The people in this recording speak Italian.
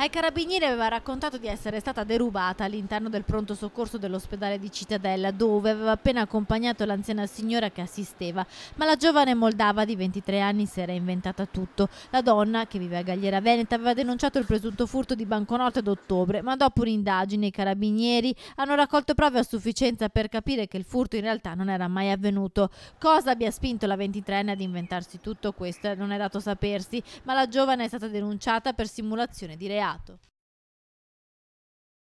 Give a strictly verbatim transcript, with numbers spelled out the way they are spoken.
Ai carabinieri aveva raccontato di essere stata derubata all'interno del pronto soccorso dell'ospedale di Cittadella, dove aveva appena accompagnato l'anziana signora che assisteva, ma la giovane moldava di ventitré anni si era inventata tutto. La donna, che vive a Galliera Veneta, aveva denunciato il presunto furto di banconote ad ottobre, ma dopo un'indagine i carabinieri hanno raccolto prove a sufficienza per capire che il furto in realtà non era mai avvenuto. Cosa abbia spinto la ventitreenne ad inventarsi tutto questo non è dato sapersi, ma la giovane è stata denunciata per simulazione di reato.